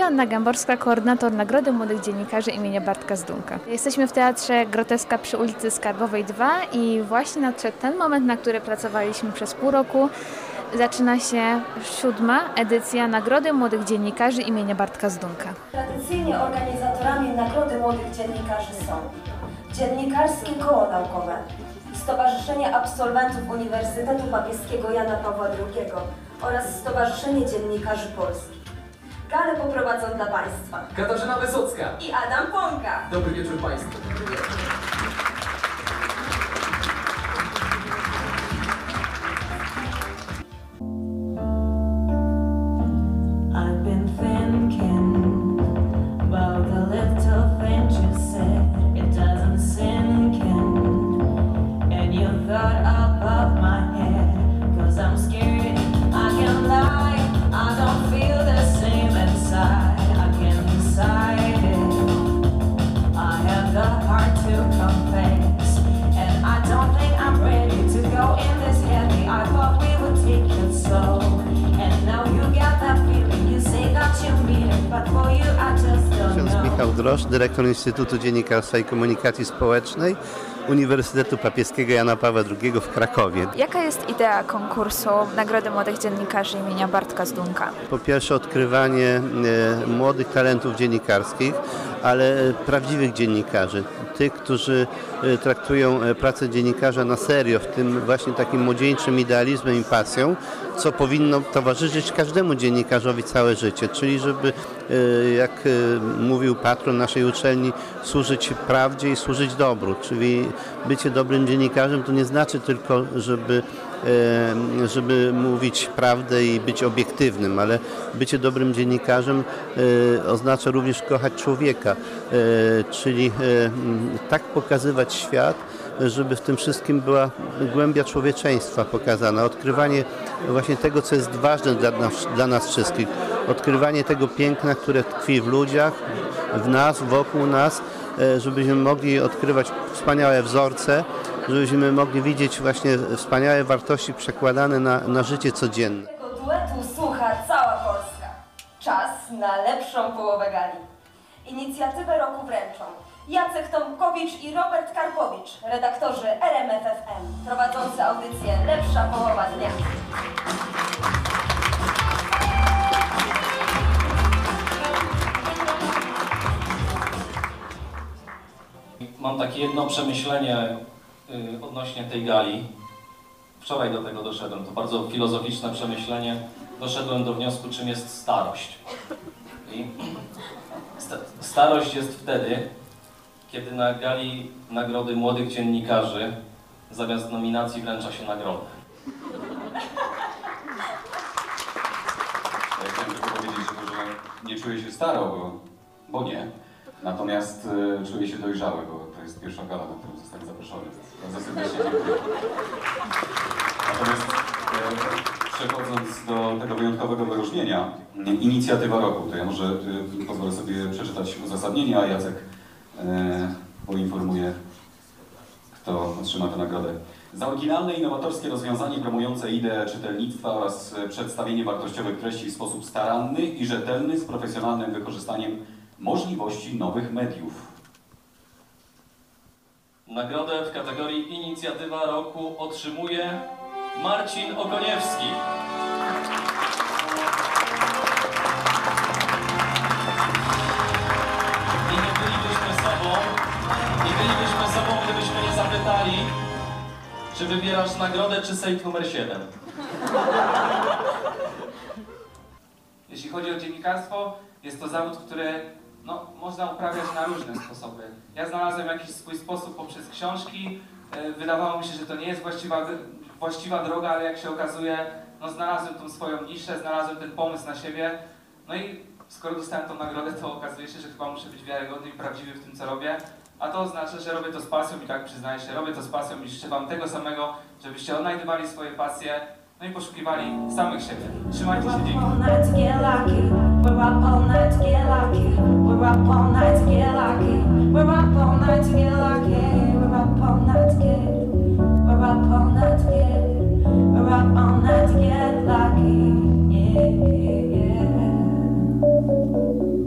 Joanna Gamborska, koordynator Nagrody Młodych Dziennikarzy imienia Bartka Zdunka. Jesteśmy w Teatrze Groteska przy ulicy Skarbowej 2 i właśnie nadszedł ten moment, na który pracowaliśmy przez pół roku. Zaczyna się 7. edycja Nagrody Młodych Dziennikarzy imienia Bartka Zdunka. Tradycyjnie organizatorami Nagrody Młodych Dziennikarzy są Dziennikarskie Koło Naukowe, Stowarzyszenie Absolwentów Uniwersytetu Papieskiego Jana Pawła II oraz Stowarzyszenie Dziennikarzy Polskich. Galę poprowadzą dla Państwa Katarzyna Wysocka i Adam Pąka. Dobry wieczór Państwu. Ksiądz Michał Droszcz, dyrektor Instytutu Dziennikarstwa i Komunikacji Społecznej Uniwersytetu Papieskiego Jana Pawła II w Krakowie. Jaka jest idea konkursu Nagrody Młodych Dziennikarzy imienia Bartka Zdunka? Po pierwsze odkrywanie młodych talentów dziennikarskich, ale prawdziwych dziennikarzy, tych, którzy traktują pracę dziennikarza na serio, w tym właśnie takim młodzieńczym idealizmem i pasją, co powinno towarzyszyć każdemu dziennikarzowi całe życie, czyli żeby, jak mówił patron naszej uczelni, służyć prawdzie i służyć dobru, czyli bycie dobrym dziennikarzem to nie znaczy tylko, żeby mówić prawdę i być obiektywnym, ale bycie dobrym dziennikarzem oznacza również kochać człowieka, czyli tak pokazywać świat, żeby w tym wszystkim była głębia człowieczeństwa pokazana, odkrywanie właśnie tego, co jest ważne dla nas wszystkich, odkrywanie tego piękna, które tkwi w ludziach, w nas, wokół nas, żebyśmy mogli odkrywać wspaniałe wzorce, żebyśmy mogli widzieć właśnie wspaniałe wartości przekładane na życie codzienne. Tego duetu słucha cała Polska. Czas na lepszą połowę gali. Inicjatywę roku wręczą Jacek Tomkowicz i Robert Karpowicz, redaktorzy RMFFM, prowadzący audycję Lepsza Połowa Dnia. Mam takie jedno przemyślenie odnośnie tej gali. Wczoraj do tego doszedłem, to bardzo filozoficzne przemyślenie. Doszedłem do wniosku, czym jest starość. I starość jest wtedy, kiedy na gali Nagrody Młodych Dziennikarzy zamiast nominacji wręcza się nagrodę. Ja chciałem tylko powiedzieć, że nie czuję się staro, bo nie. Natomiast czuję się dojrzały, bo to jest pierwsza gala, na którą zostałem zaproszony. Bardzo serdecznie dziękuję. Natomiast przechodząc do tego wyjątkowego wyróżnienia, inicjatywa roku, to ja może pozwolę sobie przeczytać uzasadnienie, a Jacek poinformuje, kto otrzyma tę nagrodę. Za oryginalne i innowatorskie rozwiązanie promujące ideę czytelnictwa oraz przedstawienie wartościowych treści w sposób staranny i rzetelny z profesjonalnym wykorzystaniem możliwości nowych mediów. Nagrodę w kategorii Inicjatywa Roku otrzymuje Marcin Okoniewski. I nie bylibyśmy sobą, gdybyśmy nie zapytali, czy wybierasz nagrodę, czy sejf numer 7. Jeśli chodzi o dziennikarstwo, jest to zawód, który można uprawiać na różne sposoby. Ja znalazłem jakiś swój sposób poprzez książki. Wydawało mi się, że to nie jest właściwa droga, ale jak się okazuje, znalazłem tą swoją niszę, znalazłem ten pomysł na siebie. No i skoro dostałem tą nagrodę, to okazuje się, że chyba muszę być wiarygodny i prawdziwy w tym, co robię. A to oznacza, że robię to z pasją i tak przyznaję się, robię to z pasją i życzę wam tego samego, żebyście odnajdywali swoje pasje, no i poszukiwali samych siebie. Trzymajcie się, dzięki. We're up all night to get lucky.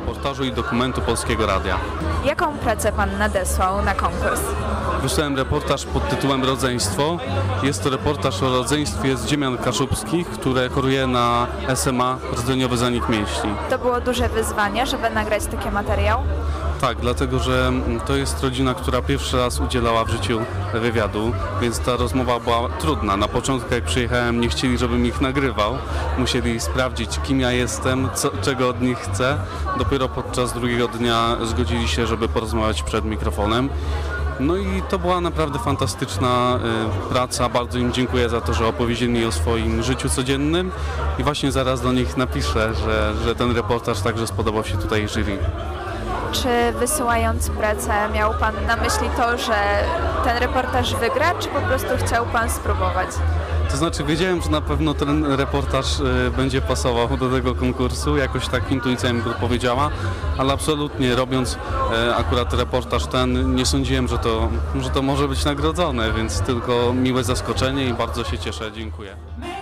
reportażu i dokumentu Polskiego Radia. Jaką pracę Pan nadesłał na konkurs? Wysłałem reportaż pod tytułem Rodzeństwo. Jest to reportaż o rodzeństwie z Ziemian Kaszubskich, które choruje na SMA, rdzeniowy zanik mięśni. To było duże wyzwanie, żeby nagrać taki materiał? Tak, dlatego że to jest rodzina, która pierwszy raz udzielała w życiu wywiadu, więc ta rozmowa była trudna. Na początku, jak przyjechałem, nie chcieli, żebym ich nagrywał. Musieli sprawdzić, kim ja jestem, czego od nich chcę. Dopiero podczas drugiego dnia zgodzili się, żeby porozmawiać przed mikrofonem. No i to była naprawdę fantastyczna praca. Bardzo im dziękuję za to, że opowiedzieli mi o swoim życiu codziennym i właśnie zaraz do nich napiszę, że ten reportaż także spodobał się tutaj jury. Czy wysyłając pracę miał Pan na myśli to, że ten reportaż wygra, czy po prostu chciał Pan spróbować? To znaczy wiedziałem, że na pewno ten reportaż będzie pasował do tego konkursu, jakoś tak intuicja mi powiedziała, ale absolutnie robiąc akurat reportaż ten nie sądziłem, że to może być nagrodzone, więc tylko miłe zaskoczenie i bardzo się cieszę. Dziękuję.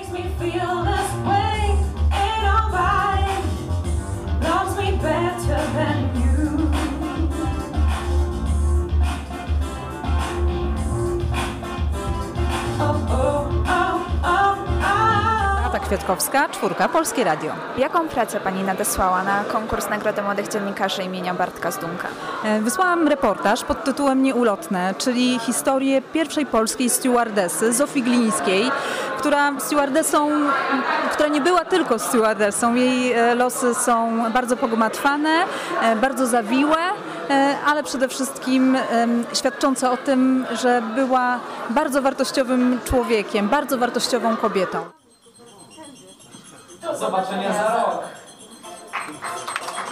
Kwiatkowska, 4, Polskie Radio. Jaką pracę Pani nadesłała na konkurs Nagrody Młodych Dziennikarzy imienia Bartka Zdunka? Wysłałam reportaż pod tytułem Nieulotne, czyli historię pierwszej polskiej stewardessy, Zofii Glińskiej, która nie była tylko stewardessą. Jej losy są bardzo pogmatwane, bardzo zawiłe, ale przede wszystkim świadczące o tym, że była bardzo wartościowym człowiekiem, bardzo wartościową kobietą. Do zobaczenia za rok.